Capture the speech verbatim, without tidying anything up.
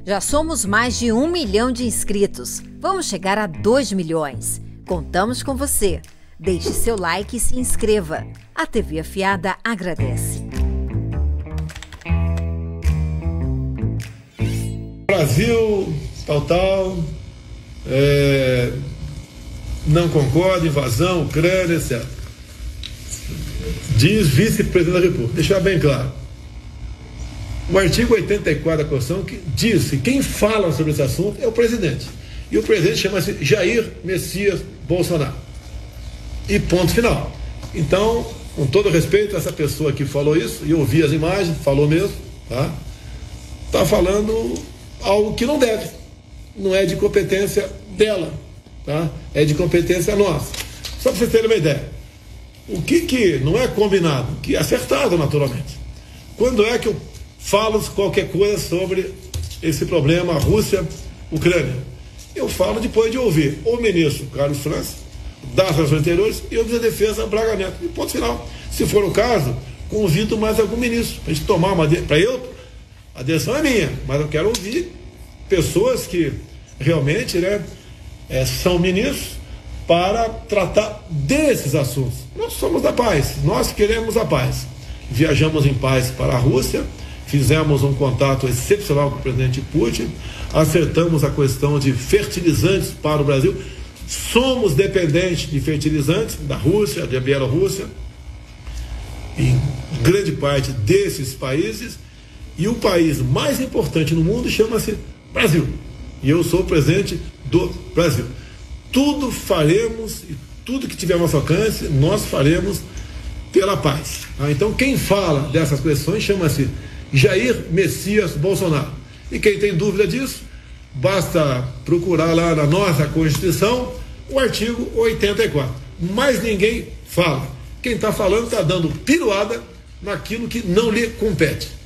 Já somos mais de um milhão de inscritos. Vamos chegar a dois milhões. Contamos com você. Deixe seu like e se inscreva. A T V Afiada agradece. Brasil, tal, tal, é, não concorda, invasão, Ucrânia, etcétera. Diz vice-presidente da República, deixar bem claro. O artigo oitenta e quatro da Constituição que diz que quem fala sobre esse assunto é o presidente. E o presidente chama-se Jair Messias Bolsonaro. E ponto final. Então, com todo respeito, essa pessoa que falou isso, e eu vi as imagens, falou mesmo, tá? Tá falando algo que não deve. Não é de competência dela, tá? É de competência nossa. Só para vocês terem uma ideia. O que que não é combinado? Que é acertado, naturalmente. Quando é que eu falo qualquer coisa sobre esse problema, a Rússia, Ucrânia? Eu falo depois de ouvir o ministro Carlos França, das Relações Interiores, e o ministro da Defesa, Braga Neto. E ponto final. Se for o caso, convido mais algum ministro para a gente tomar uma... Para eu, a decisão é minha, mas eu quero ouvir pessoas que realmente, né, é, são ministros para tratar desses assuntos. Nós somos da paz, nós queremos a paz. Viajamos em paz para a Rússia, fizemos um contato excepcional com o presidente Putin, acertamos a questão de fertilizantes para o Brasil. Somos dependentes de fertilizantes da Rússia, da Bielorrússia, em grande parte desses países, e o país mais importante no mundo chama-se Brasil. E eu sou o presidente do Brasil. Tudo faremos, e tudo que tiver ao nosso alcance, nós faremos pela paz. Ah, então, quem fala dessas questões chama-se Jair Messias Bolsonaro. E quem tem dúvida disso, basta procurar lá na nossa Constituição o artigo oitenta e quatro. Mas ninguém fala. Quem está falando está dando piruada naquilo que não lhe compete.